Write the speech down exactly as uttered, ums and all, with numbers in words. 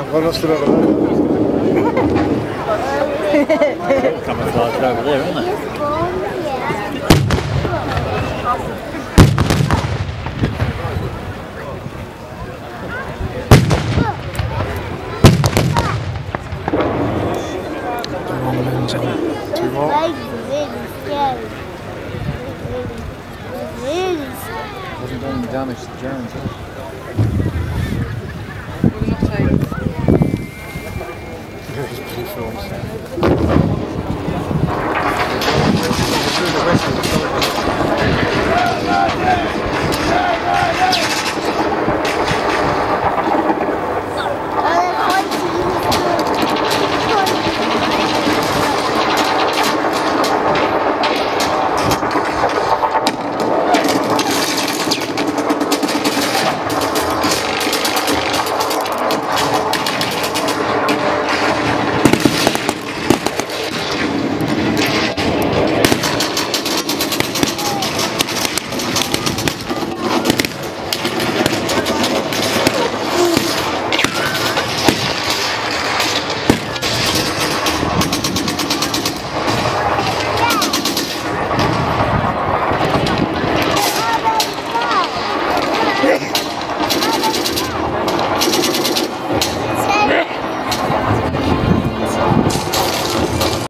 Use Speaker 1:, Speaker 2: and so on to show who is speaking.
Speaker 1: Well, not still over there.
Speaker 2: Camouflage over there, isn't it?
Speaker 1: Two more.
Speaker 2: Wasn't doing damage to the Germans.
Speaker 1: These blue films.